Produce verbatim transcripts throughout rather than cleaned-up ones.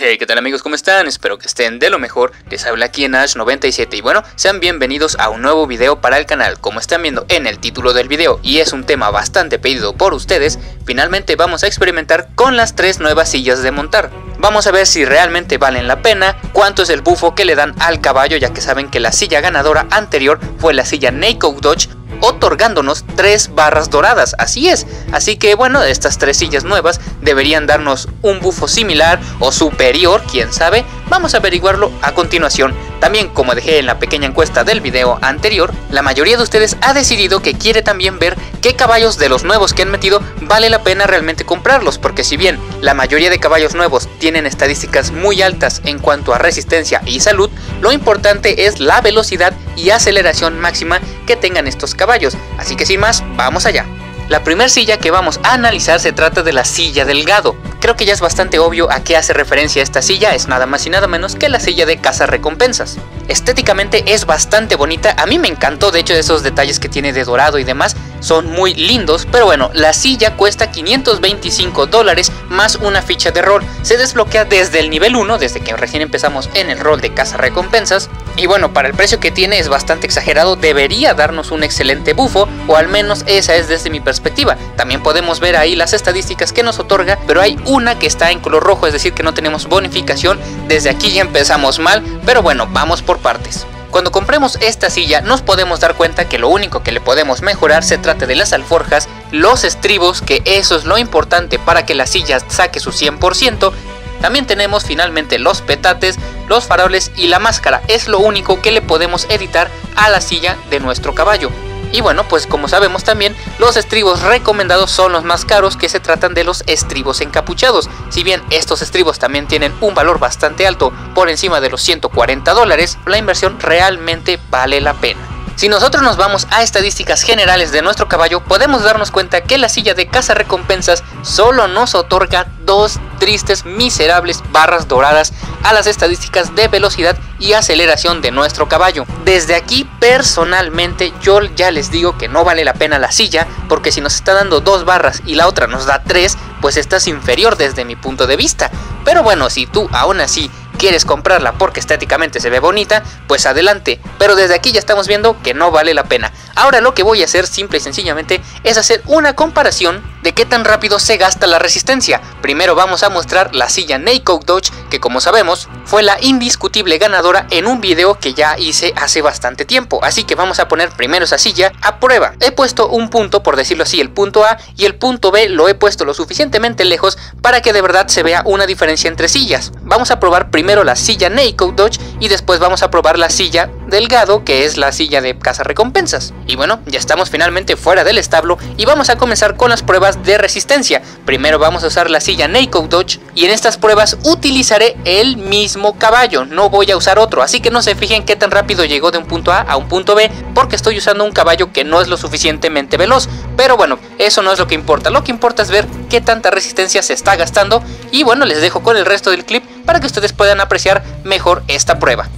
Hey, ¿qué tal amigos? ¿Cómo están? Espero que estén de lo mejor. Les habla aquí en Ash noventa y siete y bueno, sean bienvenidos a un nuevo video para el canal. Como están viendo en el título del video y es un tema bastante pedido por ustedes, finalmente vamos a experimentar con las tres nuevas sillas de montar. Vamos a ver si realmente valen la pena, cuánto es el bufo que le dan al caballo, ya que saben que la silla ganadora anterior fue la silla Neiko Dodge, otorgándonos tres barras doradas, así es, así que bueno, estas tres sillas nuevas deberían darnos un bufo similar o superior, quién sabe, vamos a averiguarlo a continuación. También, como dejé en la pequeña encuesta del video anterior, la mayoría de ustedes ha decidido que quiere también ver qué caballos de los nuevos que han metido vale la pena realmente comprarlos, porque si bien la mayoría de caballos nuevos tienen estadísticas muy altas en cuanto a resistencia y salud, lo importante es la velocidad y aceleración máxima que tengan estos caballos, así que sin más, vamos allá. La primera silla que vamos a analizar se trata de la silla Delgado. Creo que ya es bastante obvio a qué hace referencia esta silla, es nada más y nada menos que la silla de cazarrecompensas. Estéticamente es bastante bonita, a mí me encantó, de hecho esos detalles que tiene de dorado y demás son muy lindos, pero bueno, la silla cuesta quinientos veinticinco dólares más una ficha de rol. Se desbloquea desde el nivel uno, desde que recién empezamos en el rol de cazarrecompensas. Y bueno, para el precio que tiene es bastante exagerado, debería darnos un excelente bufo, o al menos esa es desde mi perspectiva. También podemos ver ahí las estadísticas que nos otorga, pero hay una que está en color rojo, es decir que no tenemos bonificación. Desde aquí ya empezamos mal, pero bueno, vamos por partes. Cuando compremos esta silla nos podemos dar cuenta que lo único que le podemos mejorar se trata de las alforjas, los estribos, que eso es lo importante para que la silla saque su cien por ciento. También tenemos finalmente los petates, los faroles y la máscara, es lo único que le podemos editar a la silla de nuestro caballo. Y bueno, pues como sabemos también, los estribos recomendados son los más caros, que se tratan de los estribos encapuchados. Si bien estos estribos también tienen un valor bastante alto, por encima de los ciento cuarenta dólares, la inversión realmente vale la pena. Si nosotros nos vamos a estadísticas generales de nuestro caballo, podemos darnos cuenta que la silla de cazarrecompensas solo nos otorga dos tristes, miserables barras doradas a las estadísticas de velocidad y aceleración de nuestro caballo. Desde aquí, personalmente, yo ya les digo que no vale la pena la silla, porque si nos está dando dos barras y la otra nos da tres, pues esta es inferior desde mi punto de vista. Pero bueno, si tú aún así quieres comprarla porque estéticamente se ve bonita, pues adelante, pero desde aquí ya estamos viendo que no vale la pena. Ahora lo que voy a hacer simple y sencillamente es hacer una comparación de qué tan rápido se gasta la resistencia. Primero vamos a mostrar la silla Neiko Dodge, que como sabemos fue la indiscutible ganadora en un video que ya hice hace bastante tiempo, así que vamos a poner primero esa silla a prueba. He puesto un punto, por decirlo así, el punto A, y el punto B lo he puesto lo suficientemente lejos para que de verdad se vea una diferencia entre sillas. Vamos a probar primero Primero la silla Neiko Dodge y después vamos a probar la silla Delgado, que es la silla de cazarrecompensas. Y bueno, ya estamos finalmente fuera del establo y vamos a comenzar con las pruebas de resistencia. Primero vamos a usar la silla Neiko Dodge y en estas pruebas utilizaré el mismo caballo, no voy a usar otro, así que no se fijen qué tan rápido llegó de un punto A a un punto B, porque estoy usando un caballo que no es lo suficientemente veloz. Pero bueno, eso no es lo que importa, lo que importa es ver qué tanta resistencia se está gastando. Y bueno, les dejo con el resto del clip para que ustedes puedan apreciar mejor esta prueba.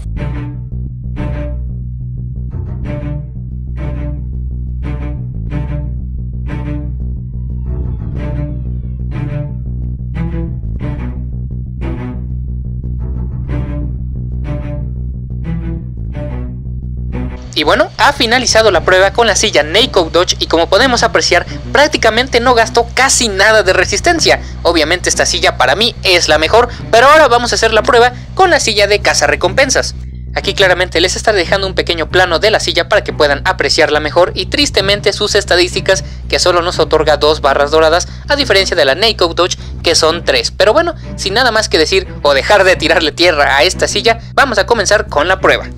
Y bueno, ha finalizado la prueba con la silla Neiko Dodge y como podemos apreciar, prácticamente no gastó casi nada de resistencia. Obviamente esta silla para mí es la mejor, pero ahora vamos a hacer la prueba con la silla de cazarrecompensas. Aquí claramente les estaré dejando un pequeño plano de la silla para que puedan apreciarla mejor y tristemente sus estadísticas, que solo nos otorga dos barras doradas, a diferencia de la Neiko Dodge que son tres. Pero bueno, sin nada más que decir o dejar de tirarle tierra a esta silla, vamos a comenzar con la prueba.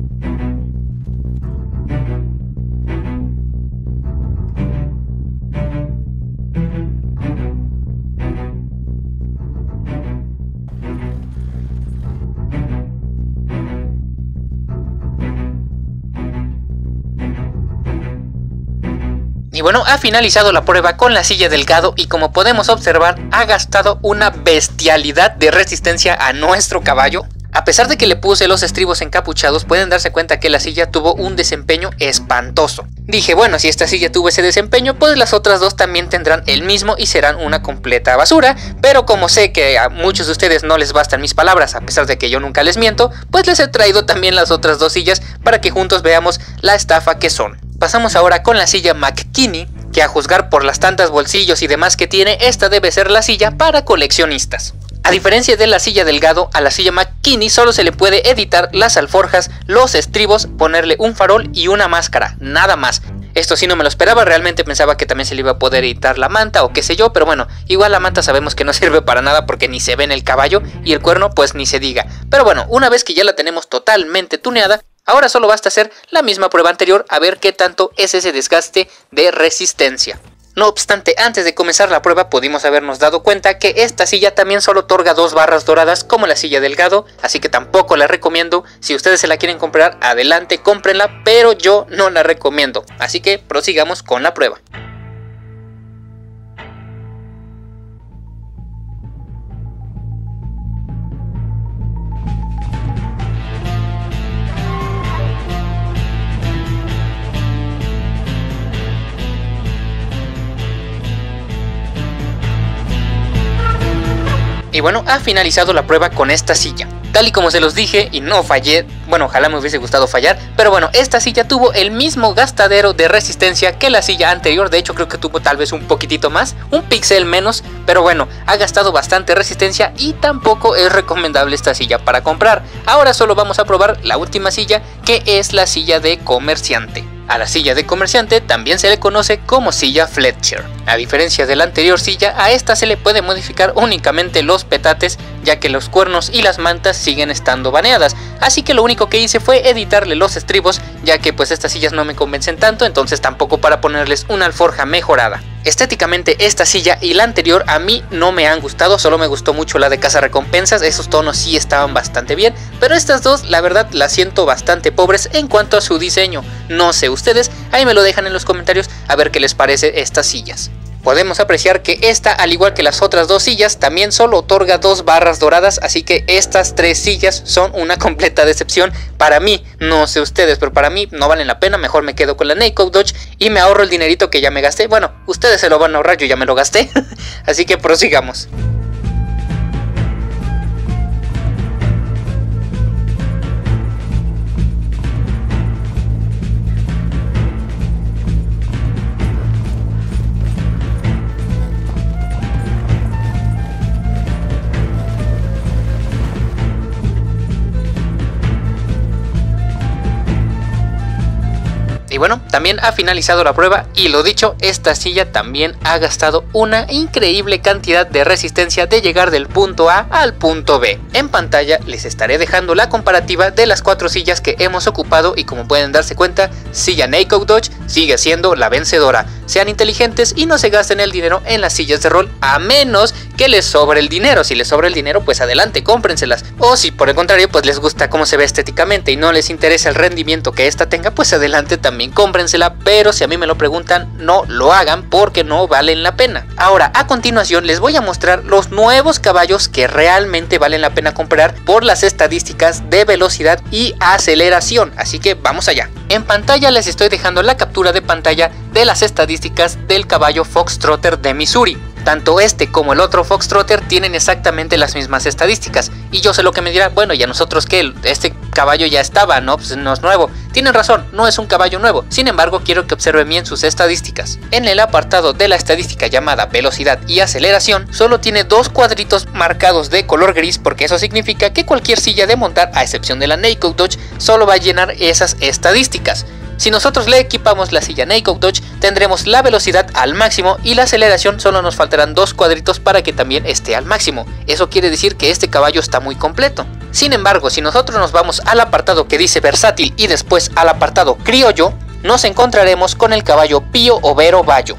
Y bueno, ha finalizado la prueba con la silla Delgado y como podemos observar ha gastado una bestialidad de resistencia a nuestro caballo. A pesar de que le puse los estribos encapuchados, pueden darse cuenta que la silla tuvo un desempeño espantoso. Dije, bueno, si esta silla tuvo ese desempeño, pues las otras dos también tendrán el mismo y serán una completa basura, pero como sé que a muchos de ustedes no les bastan mis palabras, a pesar de que yo nunca les miento, pues les he traído también las otras dos sillas para que juntos veamos la estafa que son. Pasamos ahora con la silla McKinney, que a juzgar por las tantas bolsillos y demás que tiene, esta debe ser la silla para coleccionistas. A diferencia de la silla Delgado, a la silla McKinney solo se le puede editar las alforjas, los estribos, ponerle un farol y una máscara, nada más. Esto sí no me lo esperaba, realmente pensaba que también se le iba a poder editar la manta o qué sé yo, pero bueno, igual la manta sabemos que no sirve para nada porque ni se ve en el caballo y el cuerno pues ni se diga. Pero bueno, una vez que ya la tenemos totalmente tuneada, ahora solo basta hacer la misma prueba anterior a ver qué tanto es ese desgaste de resistencia. No obstante, antes de comenzar la prueba pudimos habernos dado cuenta que esta silla también solo otorga dos barras doradas como la silla Delgado, así que tampoco la recomiendo. Si ustedes se la quieren comprar, adelante, cómprenla, pero yo no la recomiendo. Así que prosigamos con la prueba. Y bueno, ha finalizado la prueba con esta silla. Tal y como se los dije y no fallé, bueno, ojalá me hubiese gustado fallar, pero bueno, esta silla tuvo el mismo gastadero de resistencia que la silla anterior. De hecho creo que tuvo tal vez un poquitito más, un píxel menos, pero bueno, ha gastado bastante resistencia y tampoco es recomendable esta silla para comprar. Ahora solo vamos a probar la última silla, que es la silla de comerciante. A la silla de comerciante también se le conoce como silla Fletcher. A diferencia de la anterior silla, a esta se le puede modificar únicamente los petates, ya que los cuernos y las mantas siguen estando baneadas. Así que lo único que hice fue editarle los estribos, ya que pues estas sillas no me convencen tanto, entonces tampoco para ponerles una alforja mejorada. Estéticamente esta silla y la anterior a mí no me han gustado, solo me gustó mucho la de cazarrecompensas, esos tonos sí estaban bastante bien, pero estas dos la verdad las siento bastante pobres en cuanto a su diseño. No sé ustedes, ahí me lo dejan en los comentarios a ver qué les parece estas sillas. Podemos apreciar que esta, al igual que las otras dos sillas, también solo otorga dos barras doradas, así que estas tres sillas son una completa decepción para mí. No sé ustedes, pero para mí no valen la pena, mejor me quedo con la Neiko Dodge y me ahorro el dinerito que ya me gasté. Bueno, ustedes se lo van a ahorrar, yo ya me lo gasté, así que prosigamos. Y bueno, también ha finalizado la prueba y lo dicho, esta silla también ha gastado una increíble cantidad de resistencia de llegar del punto A al punto B. En pantalla les estaré dejando la comparativa de las cuatro sillas que hemos ocupado y como pueden darse cuenta, silla Neiko Dodge sigue siendo la vencedora. Sean inteligentes y no se gasten el dinero en las sillas de rol, a menos que les sobre el dinero. Si les sobra el dinero, pues adelante, cómprenselas. O si por el contrario, pues les gusta cómo se ve estéticamente y no les interesa el rendimiento que esta tenga, pues adelante también cómprensela, pero si a mí me lo preguntan, no lo hagan porque no valen la pena. Ahora, a continuación les voy a mostrar los nuevos caballos que realmente valen la pena comprar por las estadísticas de velocidad y aceleración, así que vamos allá. En pantalla les estoy dejando la captura de pantalla de las estadísticas del caballo Foxtrotter de Missouri. Tanto este como el otro Foxtrotter tienen exactamente las mismas estadísticas. Y yo sé lo que me dirán, bueno, ¿y a nosotros qué? Este caballo ya estaba, ¿no? Pues no es nuevo. Tienen razón, no es un caballo nuevo. Sin embargo, quiero que observen bien sus estadísticas. En el apartado de la estadística llamada velocidad y aceleración, solo tiene dos cuadritos marcados de color gris, porque eso significa que cualquier silla de montar, a excepción de la Neiko Dodge, solo va a llenar esas estadísticas. Si nosotros le equipamos la silla Neiko Dodge, tendremos la velocidad al máximo y la aceleración solo nos faltarán dos cuadritos para que también esté al máximo. Eso quiere decir que este caballo está muy completo. Sin embargo, si nosotros nos vamos al apartado que dice versátil y después al apartado criollo, nos encontraremos con el caballo Pío Overo Bayo.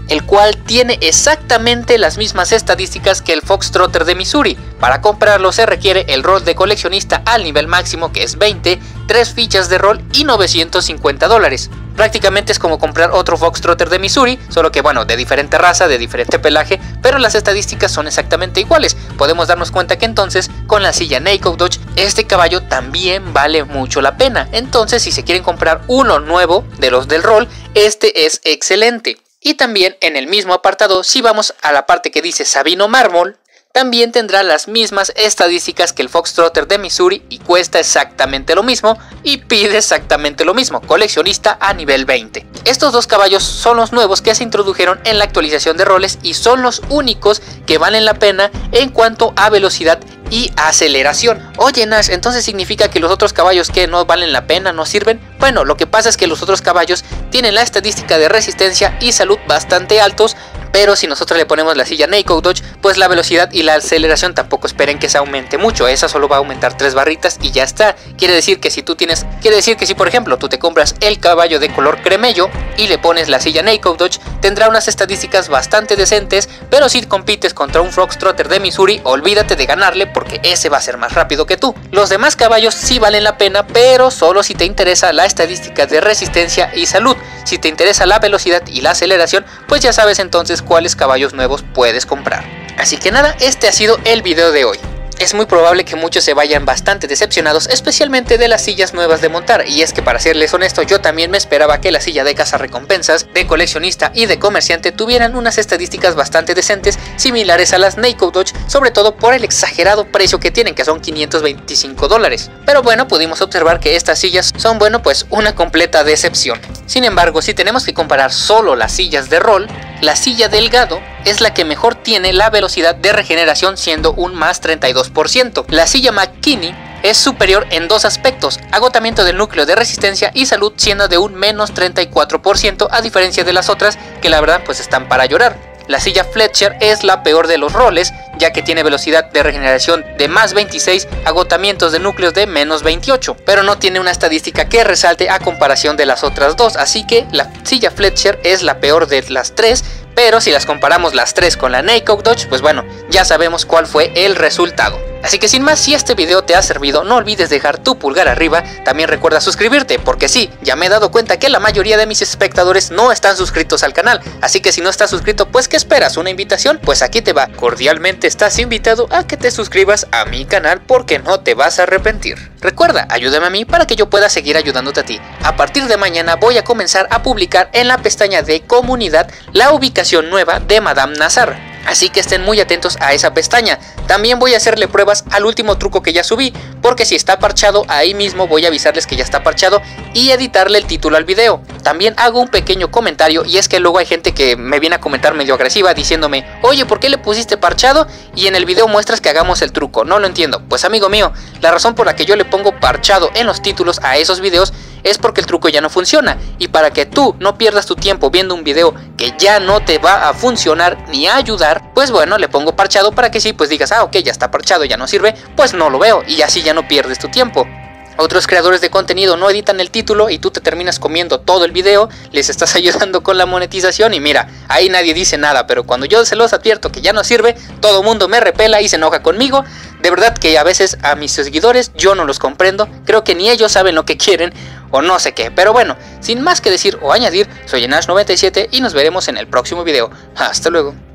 el cual tiene exactamente las mismas estadísticas que el Foxtrotter de Missouri. Para comprarlo se requiere el rol de coleccionista al nivel máximo, que es veinte, tres fichas de rol y novecientos cincuenta dólares. Prácticamente es como comprar otro Foxtrotter de Missouri, solo que bueno, de diferente raza, de diferente pelaje, pero las estadísticas son exactamente iguales. Podemos darnos cuenta que entonces con la silla Naked Dodge este caballo también vale mucho la pena. Entonces si se quieren comprar uno nuevo de los del rol, este es excelente. Y también en el mismo apartado, si vamos a la parte que dice Sabino Mármol, también tendrá las mismas estadísticas que el Foxtrotter de Missouri y cuesta exactamente lo mismo y pide exactamente lo mismo, coleccionista a nivel veinte. Estos dos caballos son los nuevos que se introdujeron en la actualización de roles y son los únicos que valen la pena en cuanto a velocidad y aceleración. Oye Nash, ¿entonces significa que los otros caballos que no valen la pena, no sirven? Bueno, lo que pasa es que los otros caballos tienen la estadística de resistencia y salud bastante altos, pero si nosotros le ponemos la silla Naked Dodge, pues la velocidad y la aceleración tampoco esperen que se aumente mucho. Esa solo va a aumentar tres barritas y ya está. Quiere decir que si tú tienes, quiere decir que si por ejemplo tú te compras el caballo de color cremello y le pones la silla Naked Dodge, tendrá unas estadísticas bastante decentes, pero si compites contra un Foxtrotter de Missouri, olvídate de ganarle porque ese va a ser más rápido que tú. Los demás caballos sí valen la pena, pero solo si te interesa la estadística de resistencia y salud. Si te interesa la velocidad y la aceleración, pues ya sabes entonces cuáles caballos nuevos puedes comprar. Así que nada, este ha sido el video de hoy. Es muy probable que muchos se vayan bastante decepcionados, especialmente de las sillas nuevas de montar, y es que para serles honesto, yo también me esperaba que la silla de cazarrecompensas, de coleccionista y de comerciante tuvieran unas estadísticas bastante decentes, similares a las Naked Dodge, sobre todo por el exagerado precio que tienen, que son quinientos veinticinco dólares. Pero bueno, pudimos observar que estas sillas son, bueno, pues una completa decepción. Sin embargo, si tenemos que comparar solo las sillas de rol, la silla Delgado es la que mejor tiene la velocidad de regeneración, siendo un más treinta y dos por ciento. La silla McKinney es superior en dos aspectos: agotamiento del núcleo de resistencia y salud, siendo de un menos treinta y cuatro por ciento, a diferencia de las otras que la verdad pues están para llorar. La silla Fletcher es la peor de los roles, ya que tiene velocidad de regeneración de más veintiséis, agotamientos de núcleos de menos veintiocho, pero no tiene una estadística que resalte a comparación de las otras dos, así que la silla Fletcher es la peor de las tres, pero si las comparamos las tres con la Naked Dodge, pues bueno, ya sabemos cuál fue el resultado. Así que sin más, si este video te ha servido, no olvides dejar tu pulgar arriba. También recuerda suscribirte, porque sí, ya me he dado cuenta que la mayoría de mis espectadores no están suscritos al canal. Así que si no estás suscrito, pues ¿qué esperas? ¿Una invitación? Pues aquí te va. Cordialmente estás invitado a que te suscribas a mi canal, porque no te vas a arrepentir. Recuerda, ayúdame a mí para que yo pueda seguir ayudándote a ti. A partir de mañana voy a comenzar a publicar en la pestaña de comunidad la ubicación nueva de Madame Nazar. Así que estén muy atentos a esa pestaña. También voy a hacerle pruebas al último truco que ya subí, porque si está parchado, ahí mismo voy a avisarles que ya está parchado y editarle el título al video. También hago un pequeño comentario, y es que luego hay gente que me viene a comentar medio agresiva diciéndome: oye, ¿por qué le pusiste parchado? Y en el video muestras que hagamos el truco. No lo entiendo. Pues amigo mío, la razón por la que yo le pongo parchado en los títulos a esos videos es porque el truco ya no funciona, y para que tú no pierdas tu tiempo viendo un video que ya no te va a funcionar ni a ayudar, pues bueno, le pongo parchado para que sí, pues digas: ah, ok, ya está parchado, ya no sirve, pues no lo veo, y así ya no pierdes tu tiempo. Otros creadores de contenido no editan el título y tú te terminas comiendo todo el video, les estás ayudando con la monetización, y mira, ahí nadie dice nada, pero cuando yo se los advierto que ya no sirve, todo mundo me repela y se enoja conmigo. De verdad que a veces a mis seguidores yo no los comprendo, creo que ni ellos saben lo que quieren o no sé qué. Pero bueno, sin más que decir o añadir, soy Enash noventa y siete y nos veremos en el próximo video. Hasta luego.